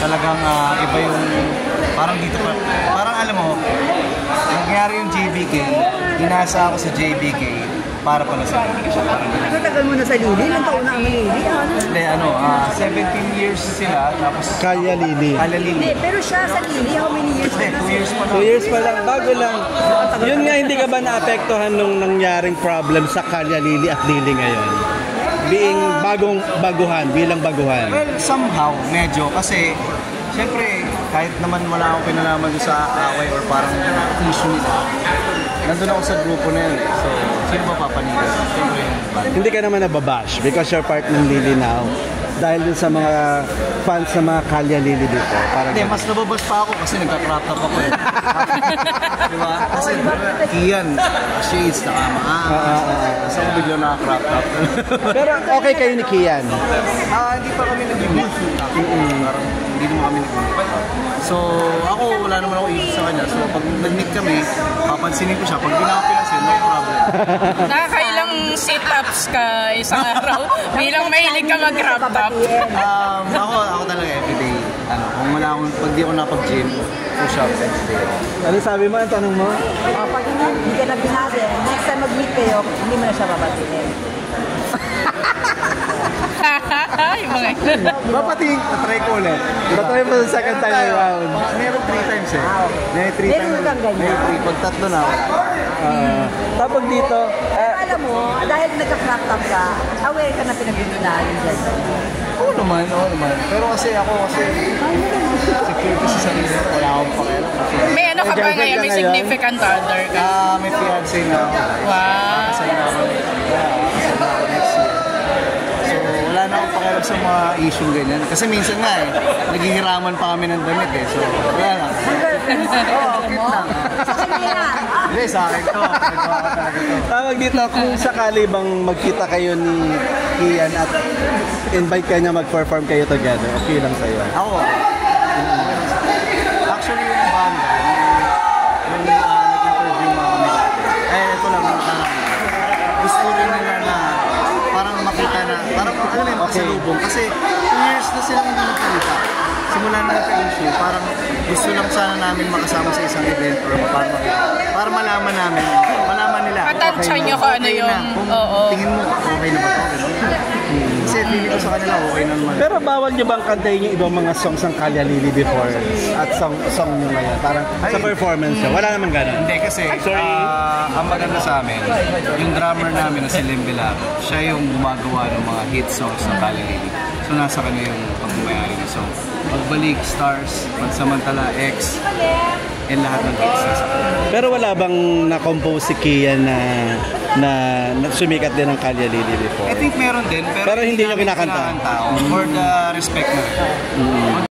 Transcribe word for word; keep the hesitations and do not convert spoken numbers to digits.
talagang uh, iba yung, parang dito pa, parang alam mo, nangyari yung J B K, inasa ako sa J B K para pala sa Lily. Tagal mo na sa Lily? Ilang taon na ang Lily? Hindi, ano, uh, seventeen years sila, tapos Kalya Lily. Kalya Lily. Hindi, pero siya sa Lily, how many years Hindi, na two years pa lang. Two years pa lang, bago lang. Yun nga, hindi ka ba naapektuhan nung nangyaring problem sa Kalya Lily at Lily ngayon? Being bagong baguhan, bilang baguhan. Well, somehow, medyo, kasi, siyempre, kahit naman wala akong pinalaman sa away or parang issue nila, nandun ako sa grupo na yun eh. So, sino ba papanigan? Siyempre, Hindi ka naman nababash because you're part ng Lily now. Dahil dun sa mga fans sa mga Kalya Lily dito. Hindi, mas nababas pa ako kasi nagka-crop top ako eh. Diba? Kasi Kian, shades, nakamaan. Kasi ako bigla naka-crop top. Pero okay kayo ni Kian? Ah, hindi pa kami nag-meet. Parang hindi naman kami nag-meet. So, ako, wala naman ako issue sa kanya. So, pag nag-meet kami, papansinin ko siya. Pag di na ako pinansin, no problem. Nakakailang sit-ups ka isang araw bilang mahilig ka mag-crop top. Um, ako, ako talaga everyday. Ano, kung wala akong, pag di ako napag-gym, push up everyday. Ano sabi mo? Ang tanong mo? O, pag hindi ka na binase, next time mag-meet kayo, hindi mo na siya babatiin. Yung mga yun. Bapating, try ko ulit. Tatry mo sa second time around. Meron three times eh. May three Meron times. kang ganyan. May three. Pag tatlo na, wala. Uh, tapos dito, Pero alam mo, dahil nagka-crop top ka, aware ka na pinag-unahan yung dyan. Oo naman, oo naman. Pero kasi ako kasi, secure kasi sa sarili. Wala akong pakialam. May ano ka ba Girlfriend ngayon? ka May ngayon? significant other ka? Ah, may fiancé na ako. Wow. Kasal na ako. Yeah, kasal na ako next year. So, wala na akong pakialam sa mga issue ganyan. Kasi minsan nga eh, naghihiraman pa kami ng damit eh. So, wala lang. Oo, cute lang. Hindi, sa akin to. Nagawa ko talaga to. tawag dito, kung sakali bang magkita kayo ni Kian at invite ka niya mag-perform kayo together, okay lang sa'yo? Ako, actually yung banda, yung uh, nag-interview mga kami dati, eh ito lang, parang gusto rin nila na parang makita na, parang ano na yung makasalubong. Kasi two years na silang hindi nagkita. Simula na nagka-issue, parang gusto lang sana namin makasama sa isang event or para, para malaman namin, malaman nila. Matansya nyo kung ano yung, oo. Tingin mo, okay na ba ito? Kasi feeling ko sa kanila, okay na naman. Pero bawal niyo bang kantayin yung ibang mga songs ng Kalya Lily before at song song niyo ngayon? Parang sa performance niyo, wala naman ganun. Hindi kasi, ah, ang maganda sa amin, yung drummer namin na si Lim Vilaro, siya yung gumagawa ng mga hit songs ng Kalya Lily. So nasa kanya yung pagmamayari ng song. Pagbalik, Stars, Pansamantala, X, and lahat ng hits nasa kanya. Pero wala bang na-compose si Kian na na, na sumikat din ng Kalya Lily before? I think meron din, pero, Pero hindi nyo namin kinakanta. kinakanta, oh, for the respect na rin.